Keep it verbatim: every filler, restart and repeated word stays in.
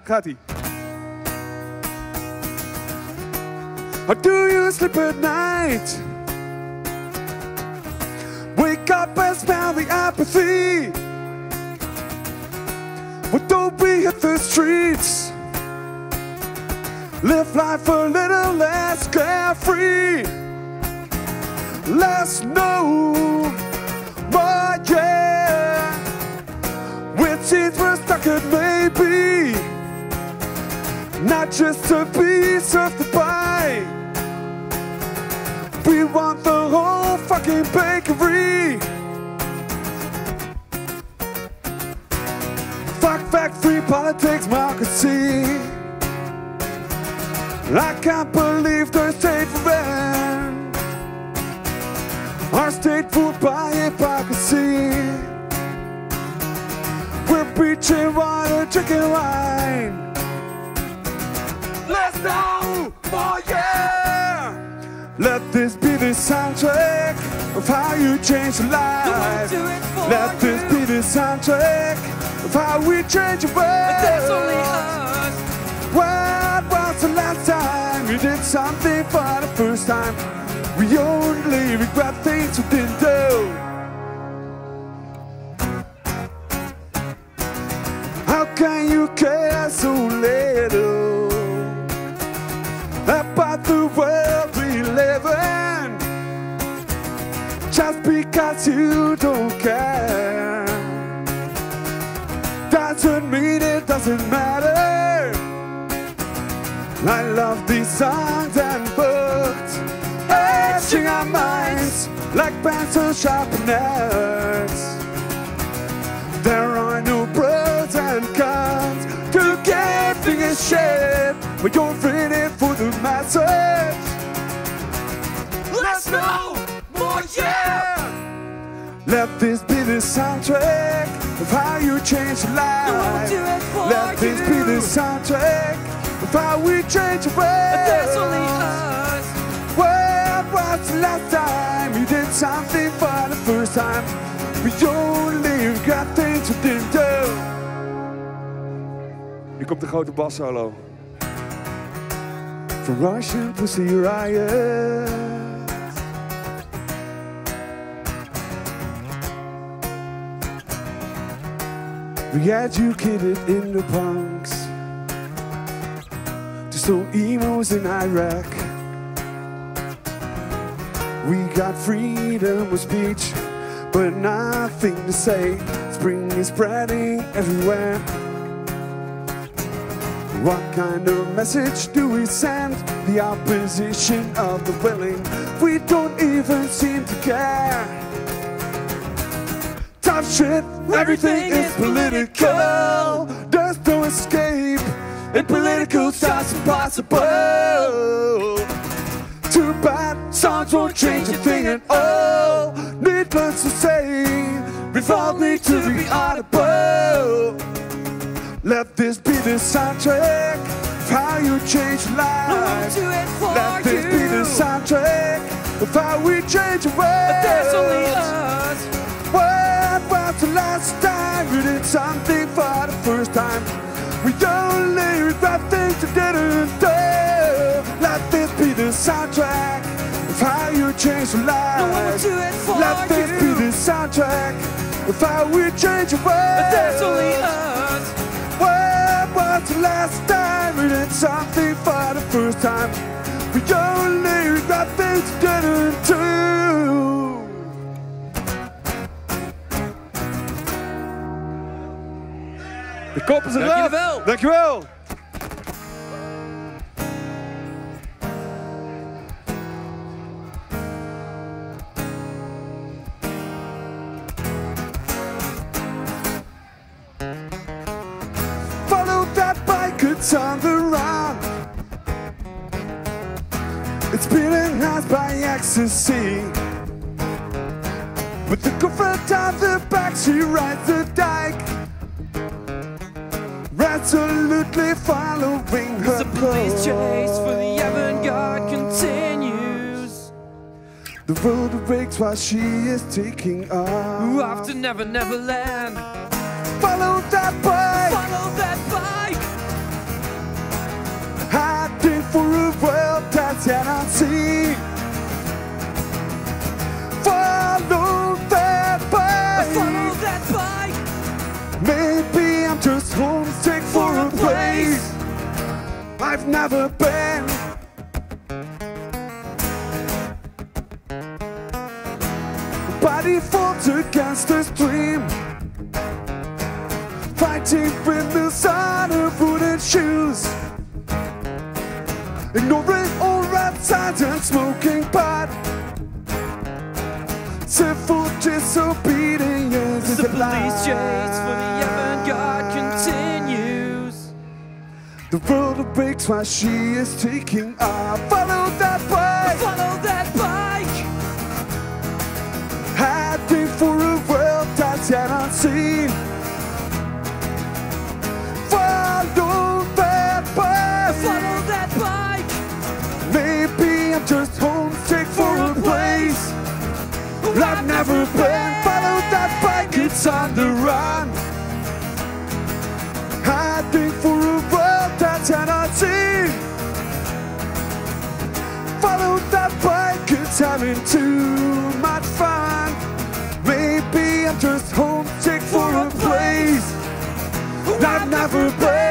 Gaat-ie. How do you sleep at night? Wake up and smell the apathy. But don't we hit the streets? Live life a little less carefree. Let's know more, yeah. Which seeds we're stuck at, maybe. Not just a piece of the pie. We want the whole fucking bakery. Fuck fact-free politics, democracy. I can't believe the state for rent. Our state fooled by hypocrisy. We're preaching water, drinking wine. Let's know more, yeah. Let this be the soundtrack of how you change your life. Let this be the soundtrack of how we change your world. But there's only us. When was the last time you did something for the first time? We only regret things we didn't do. How can you care so little about the world we live in? Just because you don't care doesn't mean it doesn't matter. I love these songs and books, etching our minds like pencil sharpeners. There are no pros and cons to getting a shit, but you're ready for the message. Let's know more, yeah. Let this be the soundtrack of how you change your life. Let this be the soundtrack of how we change the world. But there's only us. When was the last time you did something for the first time? We only regret things we didn't do. Hier komt de grote bassolo. From Russian pussy riot. We educated in the punks. Just no emos in Iraq. We got freedom of speech, but nothing to say. Spring is spreading everywhere. What kind of message do we send? The opposition of the willing. We don't even seem to care. Tough shit, everything is political. There's no escape, and political stuff's impossible. Too bad, songs won't change a thing at all. Needless to say, we've all need to be audible. Let this be the soundtrack of how you change life. Let this be the soundtrack of how we change the world. But there's only us. When was the last time you did something for the first time? We only regret things we didn't do. Let this be the soundtrack of how you change your life. Let this be the soundtrack of how we change the world. But there's only us. When was the last time we did something for the first time? We only regret things we didn't do. De kop is eraf. Dankjewel. Dankjewel. Follow that bike, it's on the run. It's been enhanced by ecstasy. With the girlfriend on the back, she rides the dike. Resolutely following her The police chase for the avant-garde continues. The road breaks while she is taking off. Off to Never Never Land. Follow that bike. Follow that bike. for a world that's yet unseen. Follow that bike. Follow that bike. Maybe I'm just homesick for a place I've never been. Body fought against the stream, fighting with the sun of wooden shoes, ignoring all rap signs and smoking pot. Civil disobedience is The a police lie. chase for the avant-garde continues. The world breaks while she is taking off. Follow that bike. Follow that bike. Heading for a world that's yet unseen. Follow that bike. Follow that bike. Maybe I'm just homesick for a place I've never been. Follow that bike, it's on the run. Heading for a world that's yet unseen. Follow that bike, it's having too much fun. Maybe I'm just homesick for a place I've never been.